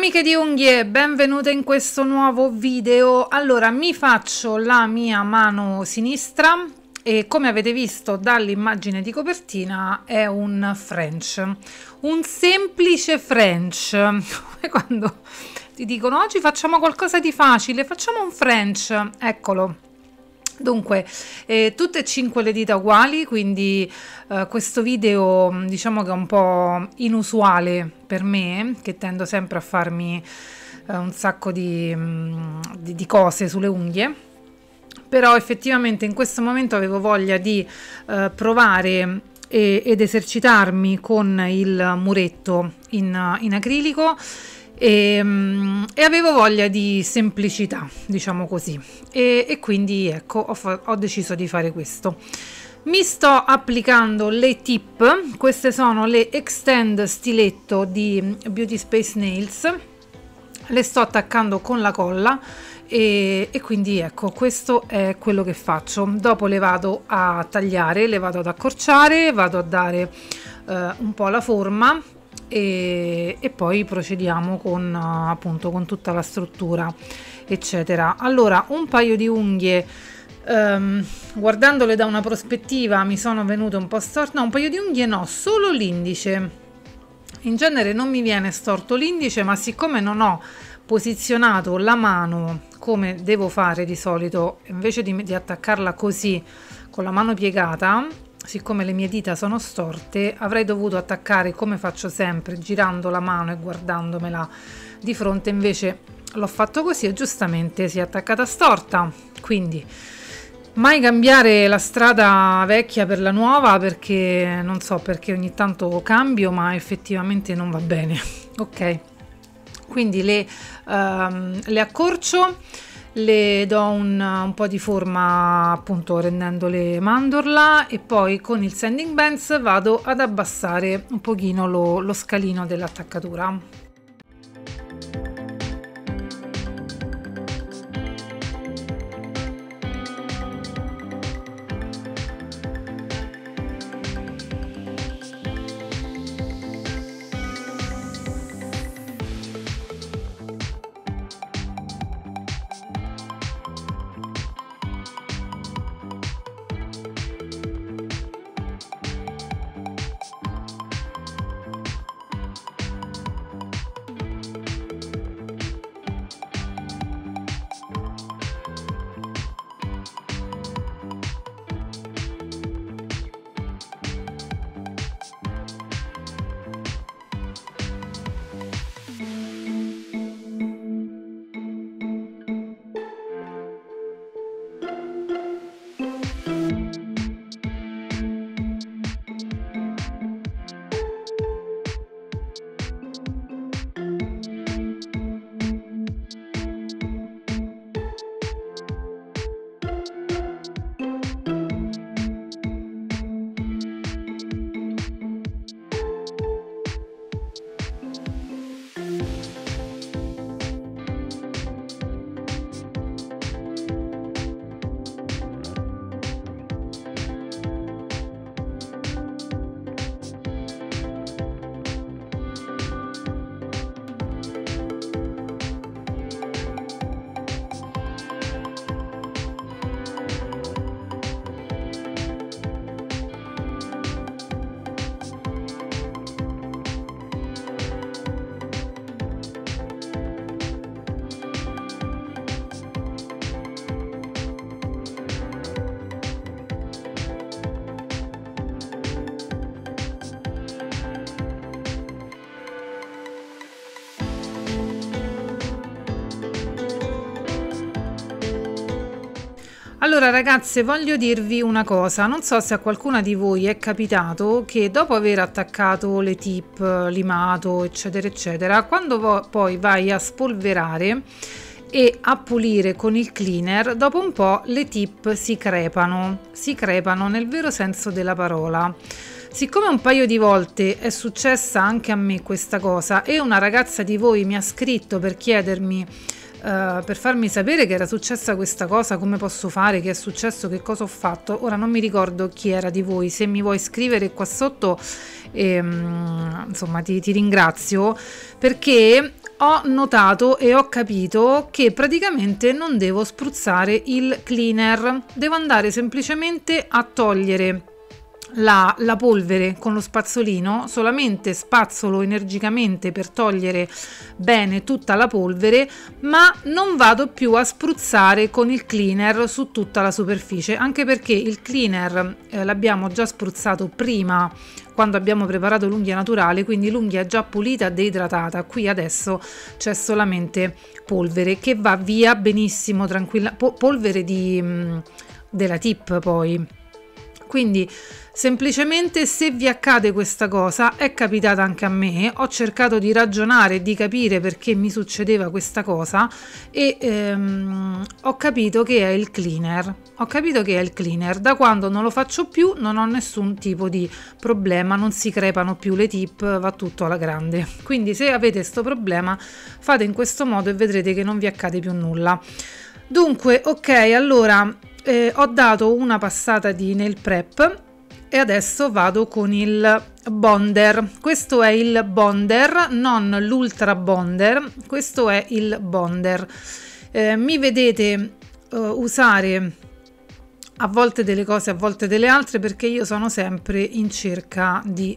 Amiche di unghie, benvenute in questo nuovo video. Allora, mi faccio la mia mano sinistra e come avete visto dall'immagine di copertina è un French, un semplice French, come quando ti dicono oggi facciamo qualcosa di facile, facciamo un French, eccolo. Dunque, tutte e 5 le dita uguali, quindi questo video diciamo che è un po' inusuale per me, che tendo sempre a farmi un sacco di cose sulle unghie, però effettivamente in questo momento avevo voglia di provare ed esercitarmi con il muretto in acrilico. E avevo voglia di semplicità, diciamo così, e quindi ecco ho deciso di fare questo. Mi sto applicando le tip, queste sono le Extend stiletto di Beauty Space Nails, le sto attaccando con la colla e quindi ecco questo è quello che faccio. Dopo le vado a tagliare, le vado ad accorciare, vado a dare un po' la forma e poi procediamo con appunto con tutta la struttura eccetera. Allora, un paio di unghie guardandole da una prospettiva mi sono venute un po' storte, no, un paio di unghie no, solo l'indice. In genere non mi viene storto l'indice, ma siccome non ho posizionato la mano come devo fare di solito, invece di attaccarla così con la mano piegata, siccome le mie dita sono storte, avrei dovuto attaccare come faccio sempre, girando la mano e guardandomela di fronte, invece l'ho fatto così e giustamente si è attaccata storta. Quindi mai cambiare la strada vecchia per la nuova, perché non so perché ogni tanto cambio, ma effettivamente non va bene. Ok, quindi le accorcio, le do un po' di forma appunto rendendole mandorla e poi con il sanding bands vado ad abbassare un pochino lo scalino dell'attaccatura. Allora ragazze, voglio dirvi una cosa, non so se a qualcuna di voi è capitato che dopo aver attaccato le tip, limato eccetera eccetera, quando poi vai a spolverare e a pulire con il cleaner, dopo un po' le tip si crepano nel vero senso della parola. Siccome un paio di volte è successa anche a me questa cosa e una ragazza di voi mi ha scritto per chiedermi per farmi sapere che era successa questa cosa, come posso fare, che è successo, che cosa ho fatto. Ora non mi ricordo chi era di voi, se mi vuoi scrivere qua sotto insomma ti ringrazio, perché ho notato e ho capito che praticamente non devo spruzzare il cleaner, devo andare semplicemente a togliere la polvere con lo spazzolino, solamente spazzolo energicamente per togliere bene tutta la polvere, ma non vado più a spruzzare con il cleaner su tutta la superficie, anche perché il cleaner l'abbiamo già spruzzato prima quando abbiamo preparato l'unghia naturale, quindi l'unghia è già pulita e deidratata. Qui adesso c'è solamente polvere che va via benissimo, tranquilla, polvere della tip poi. Quindi semplicemente, se vi accade questa cosa, è capitata anche a me, ho cercato di ragionare e di capire perché mi succedeva questa cosa e ho capito che è il cleaner. Ho capito che è il cleaner. Da quando non lo faccio più non ho nessun tipo di problema, non si crepano più le tip, va tutto alla grande. Quindi se avete questo problema fate in questo modo e vedrete che non vi accade più nulla. Dunque, ok, allora ho dato una passata di nail prep e adesso vado con il bonder. Questo è il bonder, non l'ultra bonder, questo è il bonder. Mi vedete usare a volte delle cose, a volte delle altre, perché io sono sempre in cerca di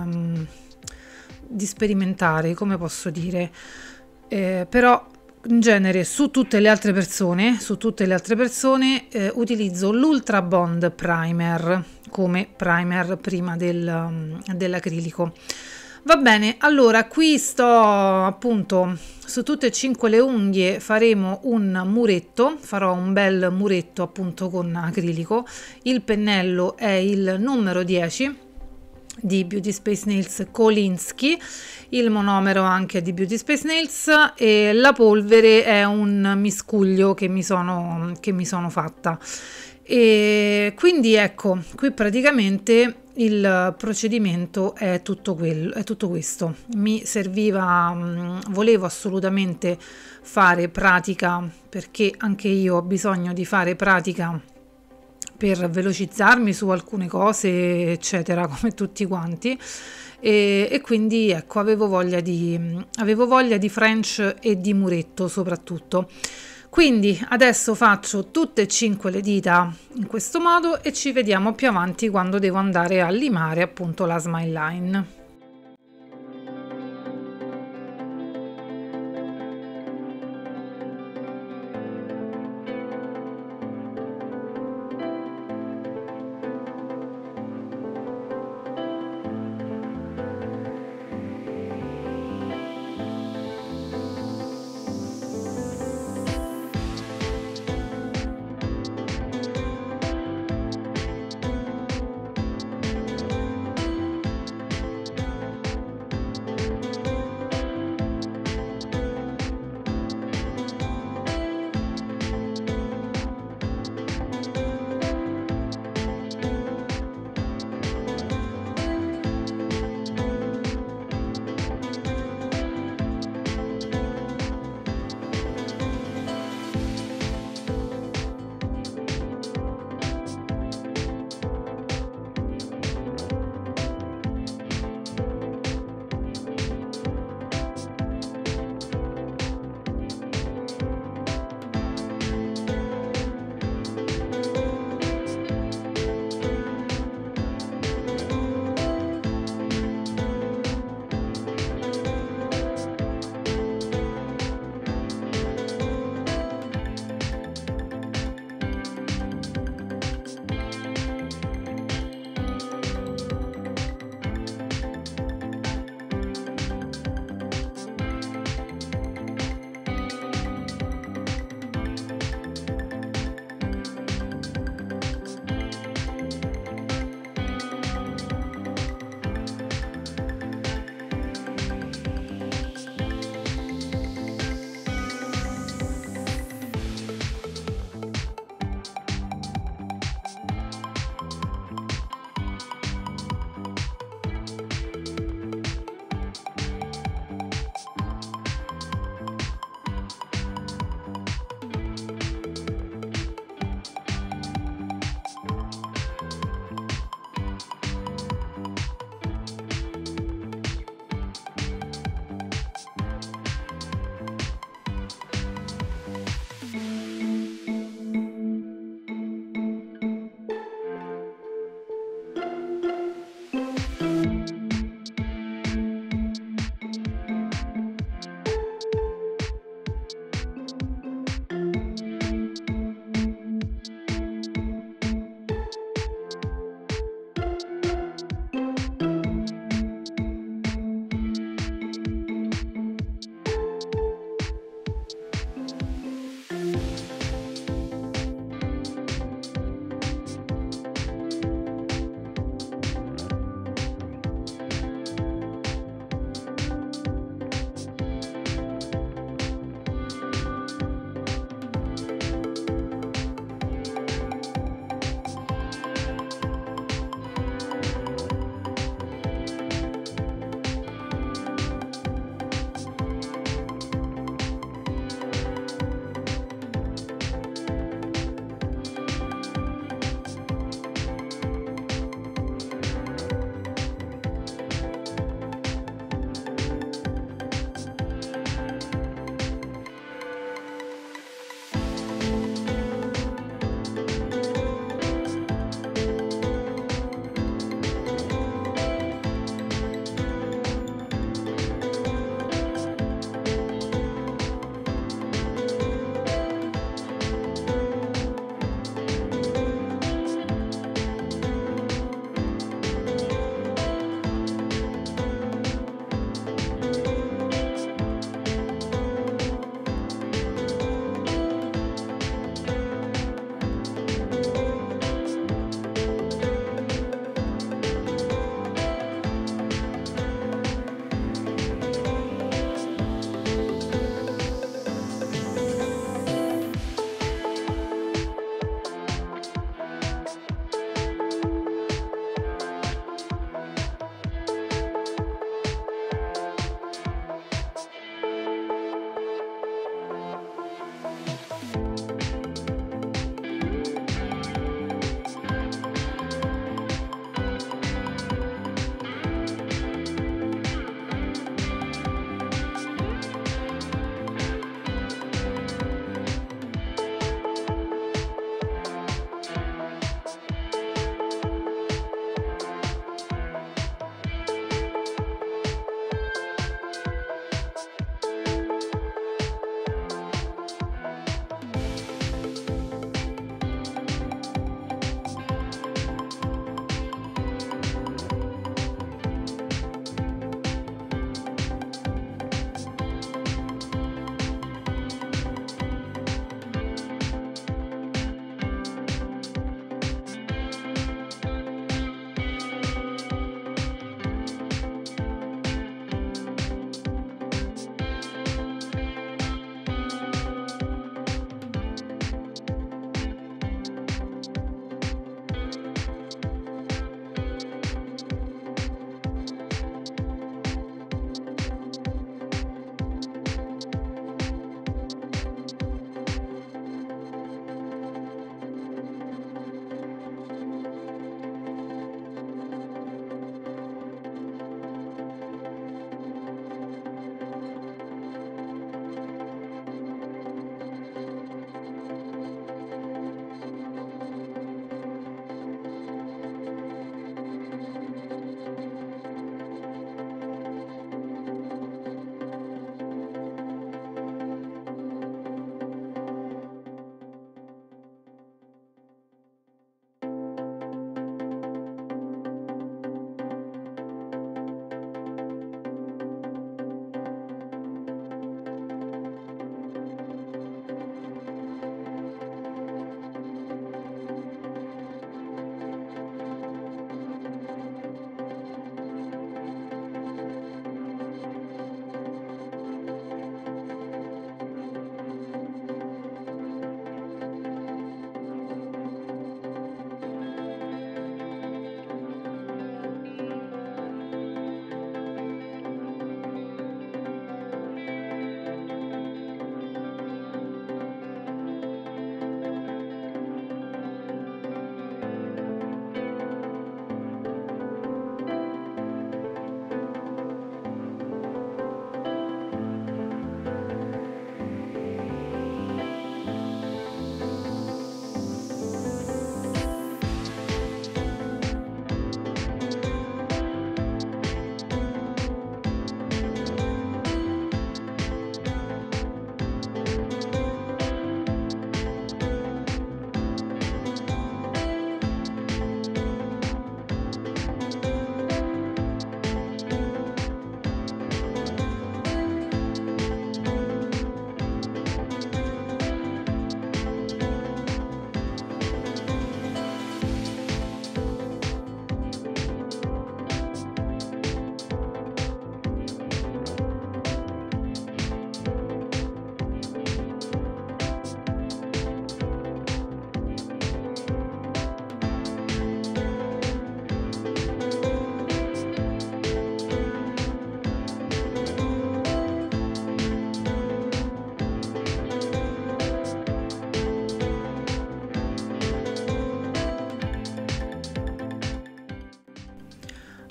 sperimentare, come posso dire, però in genere su tutte le altre persone utilizzo l'Ultra Bond Primer come primer prima dell'acrilico. Va bene, allora qui sto appunto su tutte e 5 le unghie, faremo un muretto, farò un bel muretto appunto con acrilico. Il pennello è il numero 10 di Beauty Space Nails Kolinsky, il monomero anche di Beauty Space Nails, e la polvere è un miscuglio che mi sono fatta. E quindi ecco, qui praticamente il procedimento è tutto questo. Mi serviva, volevo assolutamente fare pratica, perché anche io ho bisogno di fare pratica per velocizzarmi su alcune cose, eccetera, come tutti quanti, e quindi ecco, avevo voglia di French e di muretto soprattutto. Quindi adesso faccio tutte e 5 le dita in questo modo e ci vediamo più avanti quando devo andare a limare appunto la smile line.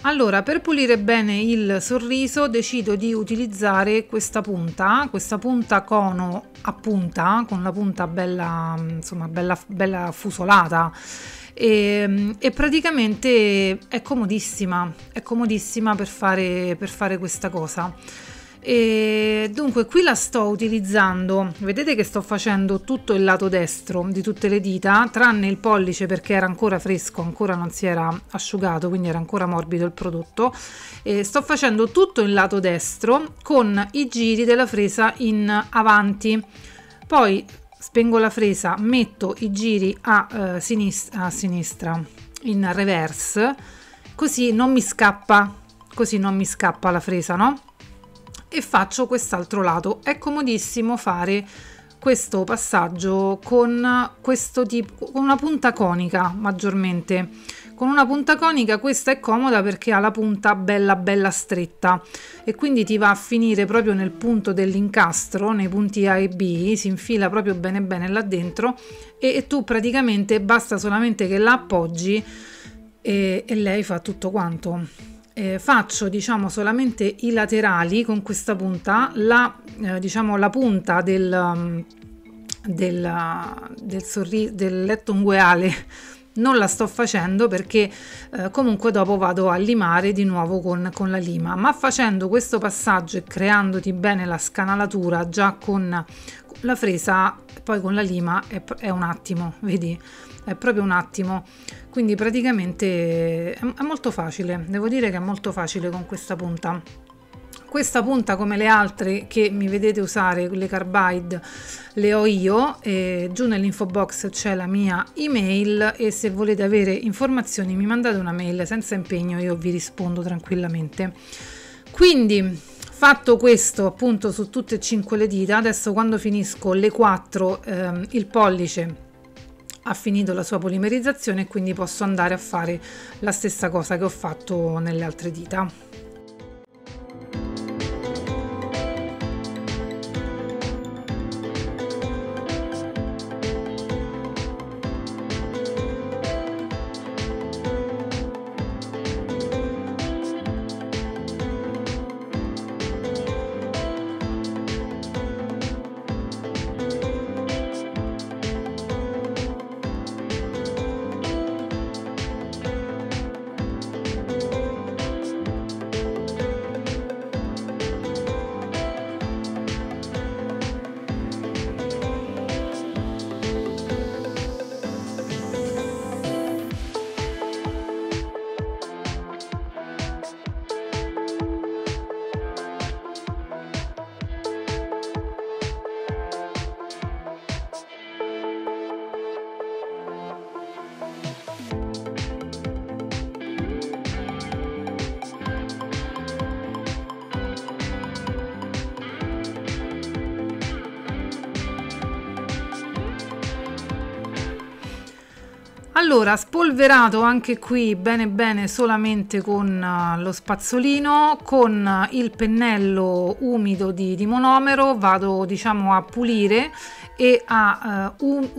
Allora, per pulire bene il sorriso decido di utilizzare questa punta cono a punta, con la punta bella, insomma, bella fusolata, e praticamente è comodissima per fare questa cosa. E dunque qui la sto utilizzando, vedete che sto facendo tutto il lato destro di tutte le dita, tranne il pollice perché era ancora fresco, ancora non si era asciugato, quindi era ancora morbido il prodotto. E sto facendo tutto il lato destro con i giri della fresa in avanti, poi spengo la fresa, metto i giri a sinistra in reverse, così non mi scappa la fresa, no? E faccio quest'altro lato. È comodissimo fare questo passaggio con questo tipo, con una punta conica, maggiormente con una punta conica. Questa è comoda perché ha la punta bella stretta e quindi ti va a finire proprio nel punto dell'incastro, nei punti A e B, si infila proprio bene là dentro, e tu praticamente basta solamente che la appoggi e lei fa tutto quanto. Faccio diciamo solamente i laterali con questa punta, diciamo la punta del letto ungueale non la sto facendo perché comunque dopo vado a limare di nuovo con la lima, ma facendo questo passaggio e creandoti bene la scanalatura già con la fresa, poi con la lima è un attimo, vedi? È proprio un attimo, quindi praticamente è molto facile, devo dire che è molto facile con questa punta. Questa punta, come le altre che mi vedete usare, le Carbide, le ho io, e giù nell'info box c'è la mia email e se volete avere informazioni mi mandate una mail senza impegno, io vi rispondo tranquillamente. Quindi fatto questo appunto su tutte e 5 le dita, adesso quando finisco le 4 il pollice ha finito la sua polimerizzazione e quindi posso andare a fare la stessa cosa che ho fatto nelle altre dita. Allora, spolverato anche qui bene solamente con lo spazzolino, con il pennello umido di monomero vado diciamo a pulire e a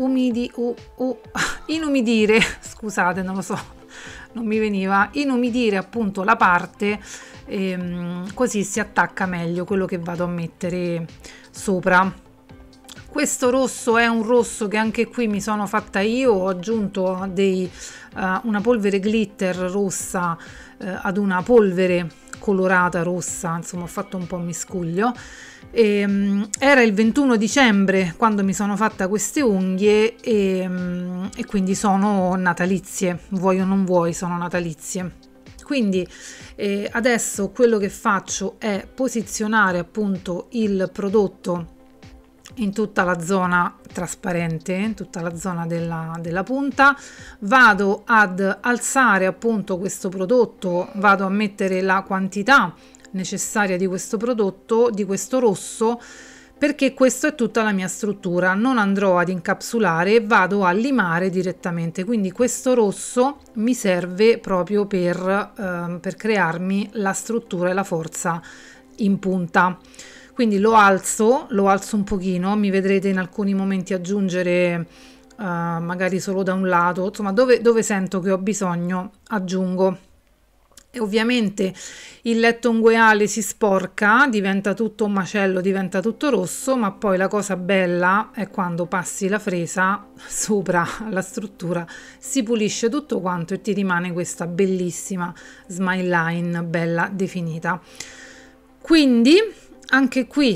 inumidire, scusate non lo so, non mi veniva, inumidire appunto la parte, così si attacca meglio quello che vado a mettere sopra. Questo rosso è un rosso che anche qui mi sono fatta io, ho aggiunto una polvere glitter rossa ad una polvere colorata rossa, insomma ho fatto un po' un miscuglio. Era il 21 dicembre quando mi sono fatta queste unghie e quindi sono natalizie, vuoi o non vuoi sono natalizie. Quindi adesso quello che faccio è posizionare appunto il prodotto in tutta la zona trasparente, in tutta la zona della punta, vado ad alzare appunto questo prodotto, vado a mettere la quantità necessaria di questo prodotto, di questo rosso, perché questa è tutta la mia struttura, non andrò ad incapsulare, vado a limare direttamente, quindi questo rosso mi serve proprio per crearmi la struttura e la forza in punta. Quindi lo alzo un pochino, mi vedrete in alcuni momenti aggiungere magari solo da un lato, insomma dove sento che ho bisogno aggiungo. E ovviamente il letto ungueale si sporca, diventa tutto un macello, diventa tutto rosso, ma poi la cosa bella è quando passi la fresa sopra la struttura, si pulisce tutto quanto e ti rimane questa bellissima smile line bella definita. Quindi anche qui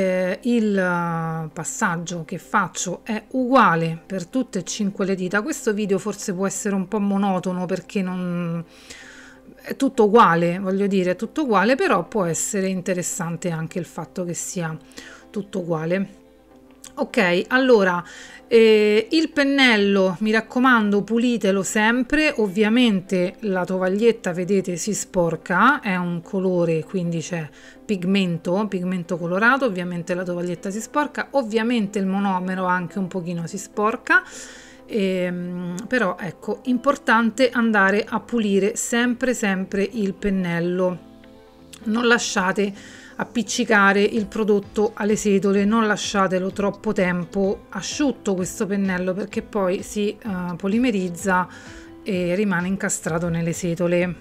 il passaggio che faccio è uguale per tutte e 5 le dita. Questo video forse può essere un po' monotono perché non è tutto uguale, voglio dire, è tutto uguale, però può essere interessante anche il fatto che sia tutto uguale. Ok, allora il pennello, mi raccomando, pulitelo sempre. Ovviamente la tovaglietta, vedete, si sporca, è un colore, quindi c'è pigmento colorato, ovviamente la tovaglietta si sporca, ovviamente il monomero anche un pochino si sporca. Però ecco, importante andare a pulire sempre il pennello, non lasciate appiccicare il prodotto alle setole, non lasciatelo troppo tempo asciutto questo pennello, perché poi si polimerizza e rimane incastrato nelle setole.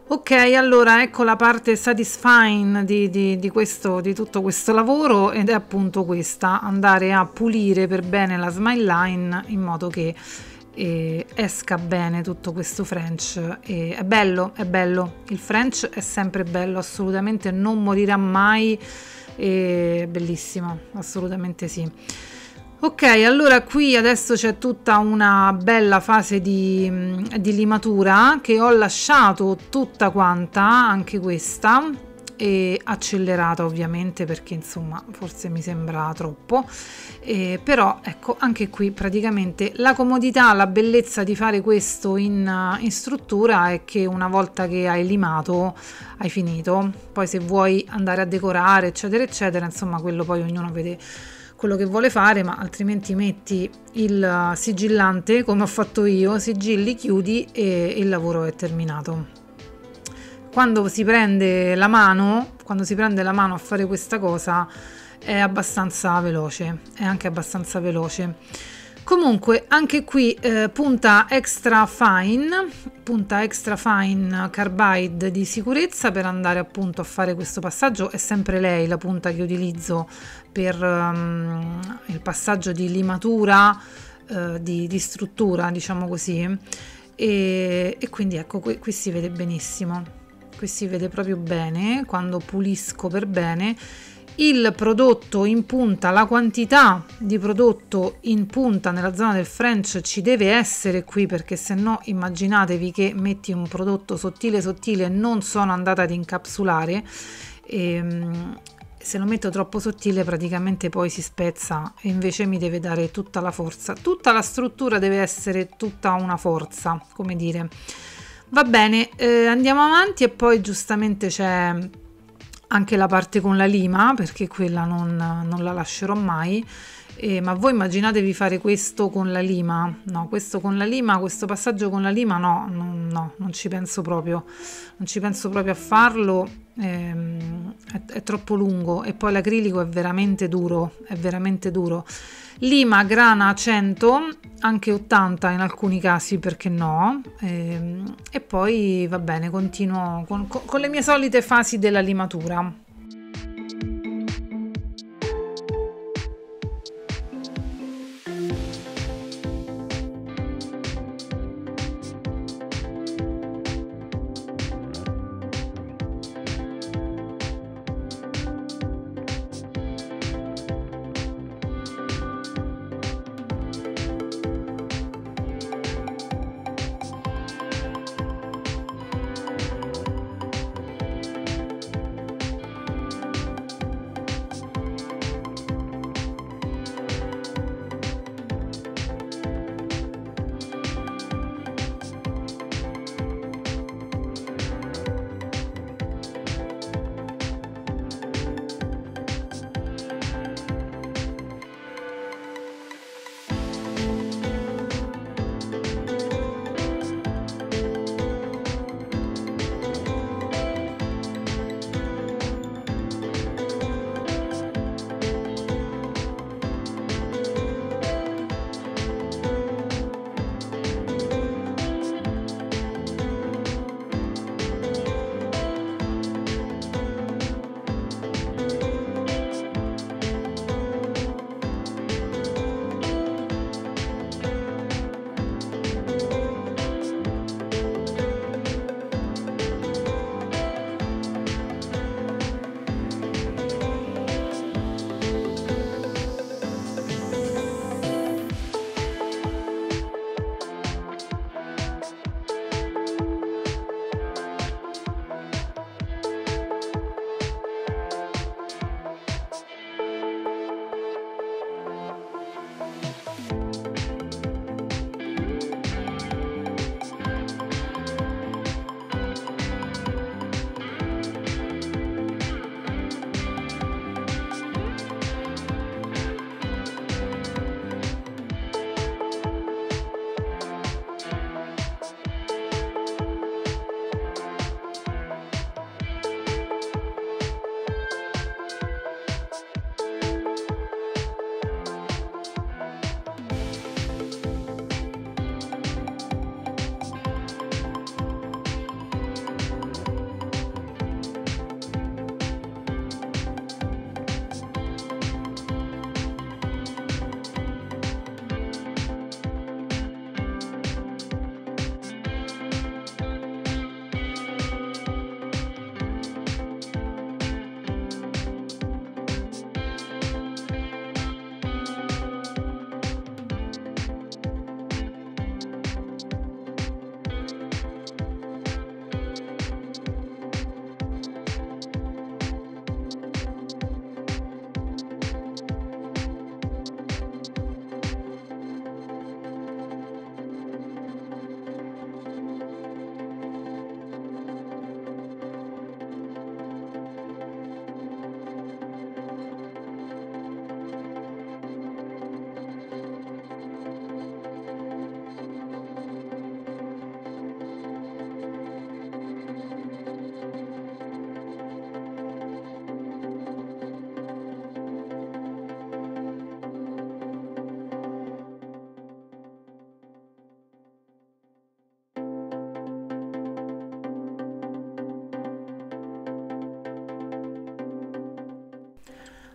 Ok, allora ecco la parte satisfying di tutto questo lavoro, ed è appunto questa: andare a pulire per bene la smile line in modo che esca bene tutto questo French. E è bello, il French è sempre bello, assolutamente non morirà mai, è bellissimo, assolutamente sì. Ok, allora qui adesso c'è tutta una bella fase di limatura che ho lasciato tutta quanta, anche questa, e accelerata ovviamente perché insomma forse mi sembra troppo, però ecco anche qui praticamente la comodità, la bellezza di fare questo in struttura è che una volta che hai limato hai finito, poi se vuoi andare a decorare eccetera eccetera, insomma quello poi ognuno vede quello che vuole fare, ma altrimenti metti il sigillante come ho fatto io, sigilli, chiudi e il lavoro è terminato. Quando si prende la mano a fare questa cosa è abbastanza veloce, è anche abbastanza veloce. Comunque anche qui punta extra fine carbide di sicurezza per andare appunto a fare questo passaggio. È sempre lei la punta che utilizzo per il passaggio di limatura, di struttura, diciamo così, e quindi ecco qui si vede benissimo, qui si vede proprio bene quando pulisco per bene il prodotto in punta. La quantità di prodotto in punta nella zona del French ci deve essere qui, perché se no immaginatevi che metti un prodotto sottile sottile, non sono andata ad incapsulare, se lo metto troppo sottile praticamente poi si spezza, e invece mi deve dare tutta la forza, tutta la struttura deve essere tutta una forza, come dire. Va bene, andiamo avanti, e poi giustamente c'è anche la parte con la lima, perché quella non la lascerò mai. Ma voi immaginatevi fare questo con la lima? No, questo con la lima, questo passaggio con la lima no, non ci penso proprio, non ci penso proprio a farlo, è troppo lungo, e poi l'acrilico è veramente duro, è veramente duro. Lima grana 100, anche 80 in alcuni casi, perché no, e poi va bene, continuo con le mie solite fasi della limatura.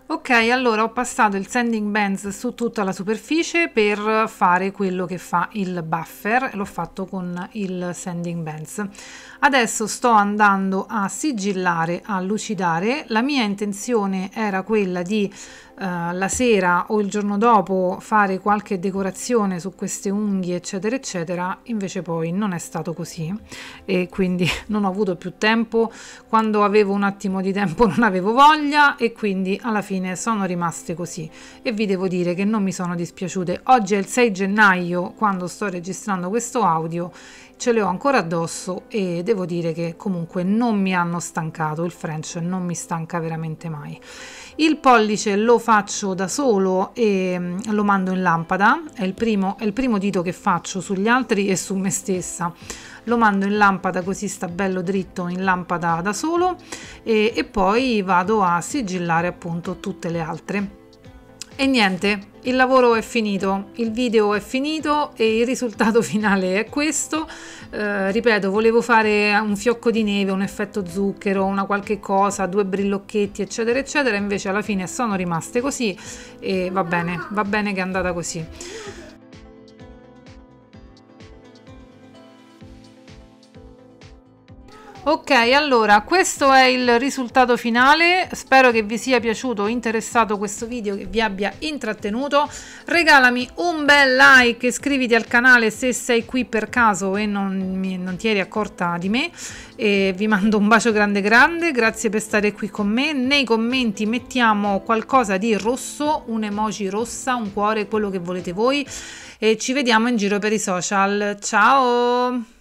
Ok, allora ho passato il sanding bands su tutta la superficie per fare quello che fa il buffer, l'ho fatto con il sanding bands. Adesso sto andando a sigillare, a lucidare. La mia intenzione era quella di la sera o il giorno dopo fare qualche decorazione su queste unghie eccetera eccetera, invece poi non è stato così e quindi non ho avuto più tempo. Quando avevo un attimo di tempo non avevo voglia e quindi alla fine sono rimaste così e vi devo dire che non mi sono dispiaciute. Oggi è il 6 gennaio quando sto registrando questo audio, ce le ho ancora addosso e devo dire che comunque non mi hanno stancato, il French non mi stanca veramente mai. Il pollice lo faccio da solo e lo mando in lampada, è il primo dito che faccio sugli altri e su me stessa. Lo mando in lampada così sta bello dritto in lampada da solo e poi vado a sigillare appunto tutte le altre. E niente, il lavoro è finito, il video è finito e il risultato finale è questo. Ripeto, volevo fare un fiocco di neve, un effetto zucchero, una qualche cosa, 2 brillocchetti eccetera eccetera, invece alla fine sono rimaste così e va bene che è andata così. Ok, allora questo è il risultato finale, spero che vi sia piaciuto o interessato questo video, che vi abbia intrattenuto. Regalami un bel like, iscriviti al canale se sei qui per caso e non ti eri accorta di me, e vi mando un bacio grande grande, grazie per stare qui con me. Nei commenti mettiamo qualcosa di rosso, un emoji rossa, un cuore, quello che volete voi, e ci vediamo in giro per i social. Ciao!